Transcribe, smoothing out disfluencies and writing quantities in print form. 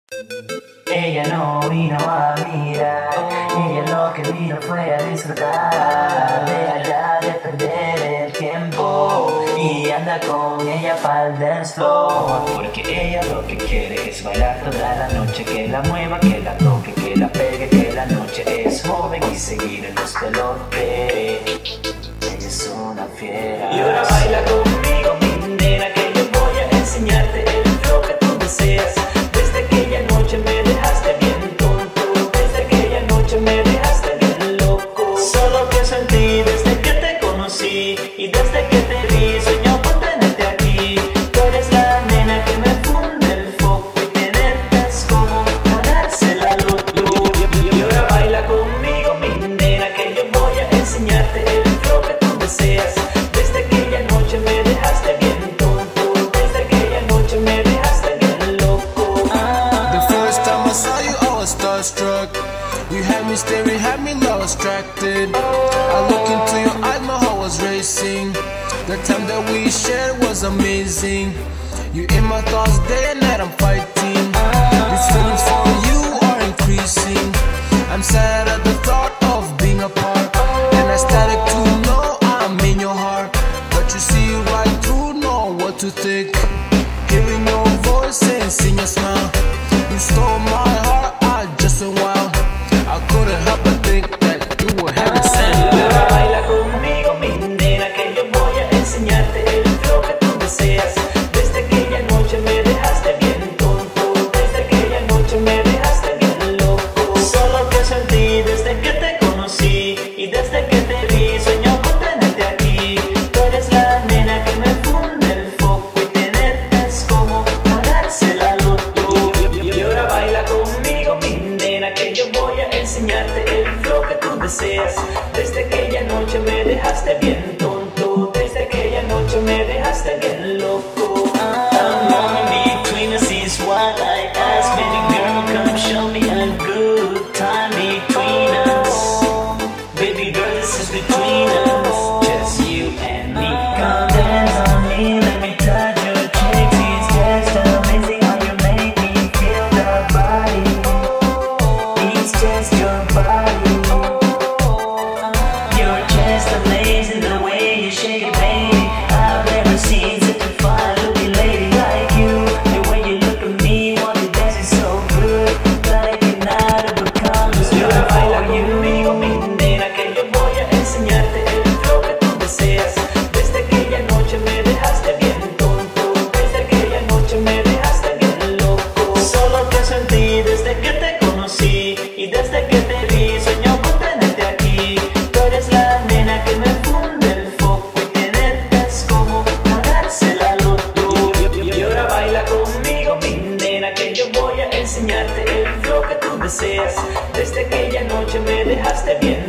Ella no vino a mirar, ella lo que vino fue a disfrutar de allá, de perder el tiempo, y anda con ella pa'l dance floor. Porque ella lo que quiere es bailar toda la noche, que la mueva, que la toque, que la pegue, que la noche es joven y seguir en los pelotes. Ella es una fiera. Y ahora baila conmigo, mi nena, que yo voy a enseñarte el flow que tú deseas. Desde aquella noche me dejaste bien tonto, desde aquella noche me dejaste bien loco. Solo pienso en ti desde que te conocí, y desde que te vi sueño con tenerte aquí. Tú eres la nena que me funde el foco, y tenerte es como ganarse la loto. Y ahora baila conmigo, mi nena, que yo voy a enseñarte el flow que tú deseas. Desde aquella noche me dejaste bien tonto, desde aquella noche me dejaste bien loco. The first time I saw you, I was starstruck. You had me staring, had me now distracted. I look into your eyes, my heart was racing. The time that we shared was amazing. You in my thoughts day and night, I'm fighting. These feelings for you are increasing. I'm sad at the thought of being apart, and ecstatic to know I'm in your heart. But you see right through, know what to think. Hearing your voice and seeing your smile, you stole my heart, I just a while. I couldn't help but think that you were heaven sent. Ahora baila conmigo, mi nena, que yo voy a enseñarte el flow que tú deseas. Desde aquella noche me dejaste bien tonto, desde aquella noche me dejaste bien loco. Solo pienso en ti desde que te conocí, y desde que te vi sueño con tenerte aquí. Tú eres la nena que me funde el foco, y tenerte es como ganarse la loto. Y ahora baila conmigo, mi nena, que yo voy a enseñarte el flow que tú deseas. Desde aquella noche me dejaste bien tonto, desde aquella noche me dejaste bien loco. A moment between us is what I ask. Baby girl, come show me a good time between us. Baby girl, this is between us, just you and me. Come dance on me, let me touch your cheeks. It's just amazing how you make me feel the body. It's just your body. You're just amazing the way you shake it, baby. I've never seen such a fine-looking lady like you. The way you look at me while you dance is so good, that I cannot overcome this love for you. Conmigo, mi nena, que yo voy a enseñarte el flow que tú deseas. Desde aquella noche me dejaste bien tonto, desde aquella noche me dejaste bien loco. Solo pienso en ti desde que te conocí, y desde que te vi sueño con tenerte aquí. Tú eres la nena que me funde el foco, y tenerte es como ganarse la loto. Y ahora baila conmigo, mi nena, que yo voy a enseñarte el flow que tú deseas. Desde aquella noche me dejaste bien